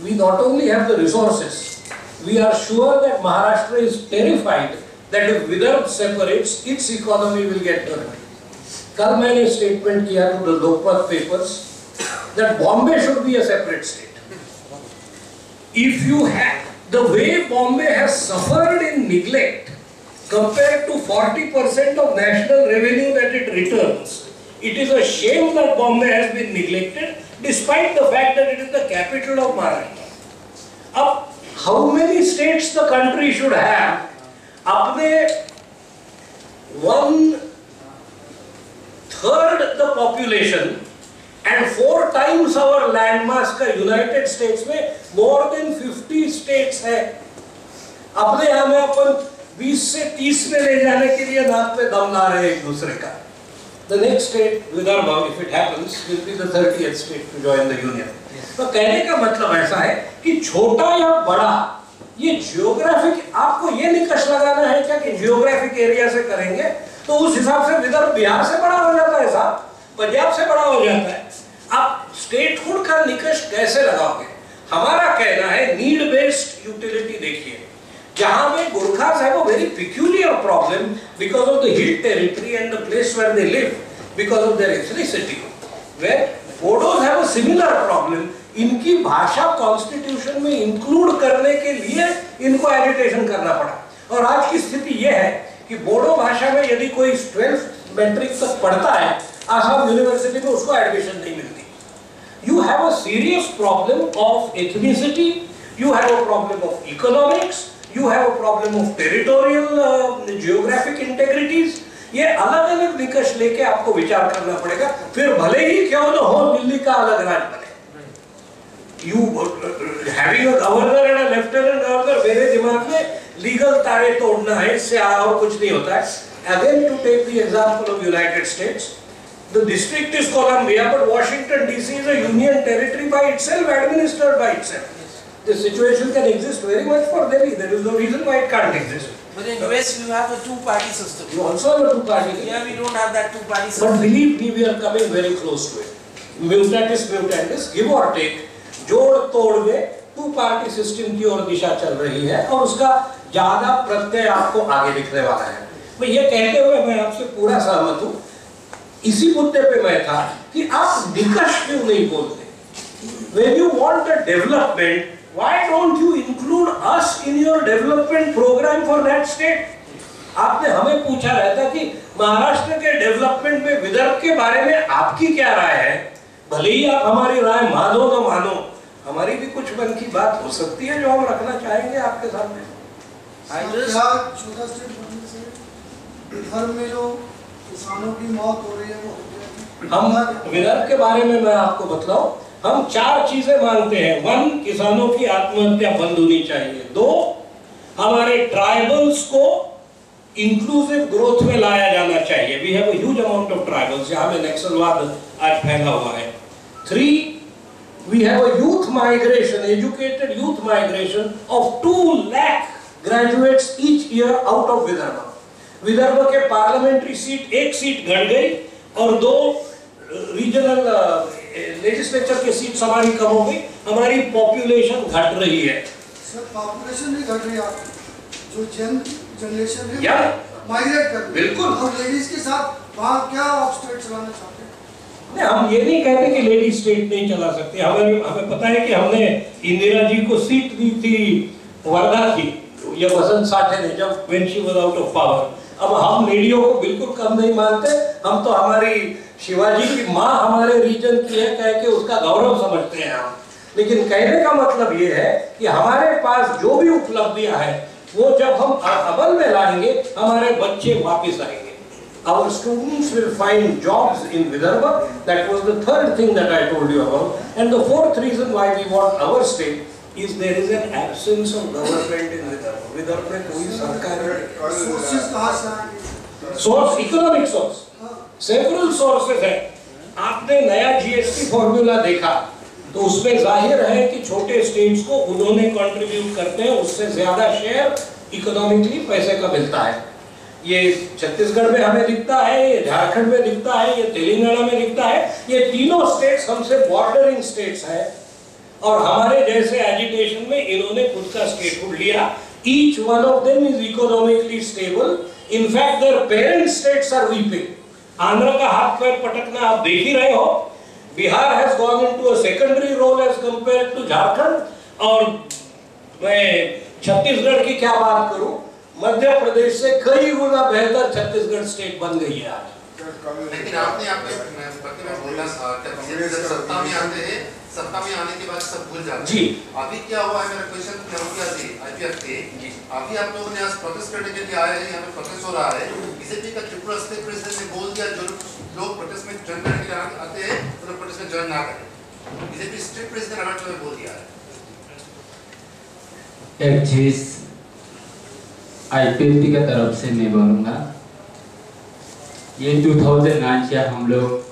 we not only have the resources, we are sure that Maharashtra is terrified that if Vidarbha separates, its economy will get hurt. कल मैंने statement किया to the Lokmat papers that Bombay should be a separate state. If you have the way Bombay has suffered in neglect compared to 40% of national revenue that it returns, it is a shame that Bombay has been neglected despite the fact that it is the capital of Maharashtra. अब how many states the country should have? अपने 1/3 the population and 4 times our landmass का United States में more than 50 states है. अपने यहाँ में अपन 20 से 30 में ले जाने के लिए नाक पे दम ला रहे एक दूसरे का. The next state, Vidarbha, if it happens, will be the 30th state to join the union. तो कहने का मतलब ऐसा है कि छोटा या बड़ा, ये जियोग्राफिक, आपको ये निकष लगाना है क्या कि जियोग्राफिक एरिया से करेंगे तो उस हिसाब से विदर्भ बिहार से बड़ा हो जाता है साहब, पंजाब से बड़ा हो जाता है. आप स्टेटहुड का निकष कैसे लगाओगे? हमारा कहना है नीड बेस्ड यूटिलिटी देखिए. जहां में गुरखास है वो very peculiar problem because of the hill territory and the place where they live because of their ethnicity. Where Bodos have a similar problem. इनकी भाषा कॉन्स्टिट्यूशन में इंक्लूड करने के लिए इनको एजिटेशन करना पड़ा. और आज की स्थिति यह है कि बोडो भाषा में यदि कोई 12th मैट्रिक तक पढ़ता है आसाम यूनिवर्सिटी में, उसको एडमिशन नहीं मिलती. You have a serious problem of ethnicity, you have a problem of economics, you have a problem of territorial geographic integrities. ये अलग अलग निकष लेके आपको विचार करना पड़ेगा. फिर भले ही क्यों न हो दिल्ली का अलग राज्य बने. You having a governor and a lieutenant governor, मेरे दिमाग में लीगल तारे तोड़ना है, इससे और कुछ नहीं होता है. Again to take the example of United States, the district is Columbia, but Washington DC is a union territory by itself, administered by itself. This situation can exist very much for Delhi. There is no reason why it can't exist. But in US you have a two-party system. You also have a two-party system. Here we don't have that two-party system. But believe me, we are coming very close to it. Mutatis mutandis, give or take, जोड़ तोड़ में to party system की ओर दिशा चल रही है और उसका ज्यादा प्रत्यय आपको आगे दिखने वाला है. मैं ये कहते हुए मैं आपसे पूरा सहमत हूँ. इसी मुद्दे पे मैं था कि आप निकष क्यों नहीं बोलते? When you want a development, why don't you include us in your development program for that state? आपने हमें पूछा रहता कि महाराष्ट्र के डेवलपमेंट में विदर्भ के बारे में आपकी क्या राय है. भले ही आप हमारी राय मानो न मानो, हमारी भी कुछ मन की बात हो सकती है जो हम रखना चाहेंगे आपके सामने. छोटा स्टेट बनने से विदर्भ में जो किसानों की मौत हो रही है वो हम विदर्भ के बारे में मैं आपको बतलाऊं, हम 4 चीजें मांगते हैं. 1, किसानों की आत्महत्या बंद होनी चाहिए. 2, हमारे ट्राइबल्स को इंक्लूसिव ग्रोथ में लाया जाना चाहिए. We have a huge amount of tribals. यहाँ में नक्सलवाद आज फैला हुआ है. 3, we have a youth migration, educated youth migration of 2 lakh graduates each year out of Vidarbha. Vidarbha के पार्लियामेंट्री सीट, 1 सीट घट गई और 2 रीजनल लेजिस्लेचर के सीट हमारी कम हो गई. हमारी पॉपुलेशन घट रही है. सर पॉपुलेशन नहीं घट रही, आप जो जनरेशन है माइग्रेट कर रही है. बिल्कुल. और लेडीज के साथ वहाँ क्या आप स्टेट चलाना चाहते हैं? नहीं, हम ये नहीं कहते कि लेडी स्टेट नहीं चला सकते. हमें पता है कि हमने इंदिरा जी को सीट दी थी वर्धा की, ये वसंत साठे ने, जब when she was out of power. अब हम लेडियों को बिल्कुल कम नहीं मानते. हम तो हमारी शिवाजी की माँ हमारे रीजन की है कह के उसका गौरव समझते हैं हम. लेकिन कहने का मतलब ये है कि हमारे पास जो भी उपलब्धियां हैं वो जब हम अमल में लाएंगे हमारे बच्चे वापस आएंगे. Our students will find jobs in Vidarbha. That was the 3rd thing that I told you about. And the 4th reason why we want our state is there is an absence of government in Vidarbha. Vidarbha में कोई सरकार नहीं. Sources कहाँ से आएंगे? Source, economic source. Several sources हैं. आपने नया GST फॉर्मूला देखा तो उसमें जाहिर है कि छोटे स्टेट्स को उन्होंने कंट्रीब्यूट करते हैं, उससे ज्यादा शेयर इकोनॉमिकली पैसे का मिलता है. ये छत्तीसगढ़ में हमें दिखता है, ये झारखंड में दिखता है, ये तेलंगाना में दिखता है. ये तीनों स्टेट्स हमसे बॉर्डरिंग स्टेट्स हैं और हमारे जैसे एजिटेशन में इन्होंने खुद का स्टेटहुड लिया। Each one of them is economically stable, in fact their parent states are weeping. Andhra का हाथ पैर पटकना आप देख ही रहे हो। Bihar has gone into a secondary role as compared to Jharkhand, और मैं छत्तीसगढ़ की क्या बात करूं, मध्य प्रदेश से कई गुना बेहतर छत्तीसगढ़ स्टेट बन गई है आज। लेकिन आपने बोला सत्ता में आते हैं, सत्ता में आने के बाद सब भूल जाते हैं। जी अभी क्या हुआ है, मेरा क्वेश्चन IPF थे, अभी आप लोगों ने आज प्रोटेस्ट करने के लिए आए हैं, यहाँ पे प्रोटेस्ट हो रहा है। बीजेपी का त्रिपुरा स्टेट प्रेसिडेंट ने बोल दिया जो लोग प्रोटेस्ट में ज्वाइन करने के लिए आते हैं वो लोग प्रोटेस्ट में ज्वाइन ना करें। बीजेपी स्टेट प्रेसिडेंट अरुणाचल में बोल दिया है। एक चीज IPF की तरफ से मैं बोलूँगा, ये 2009 से हम लोग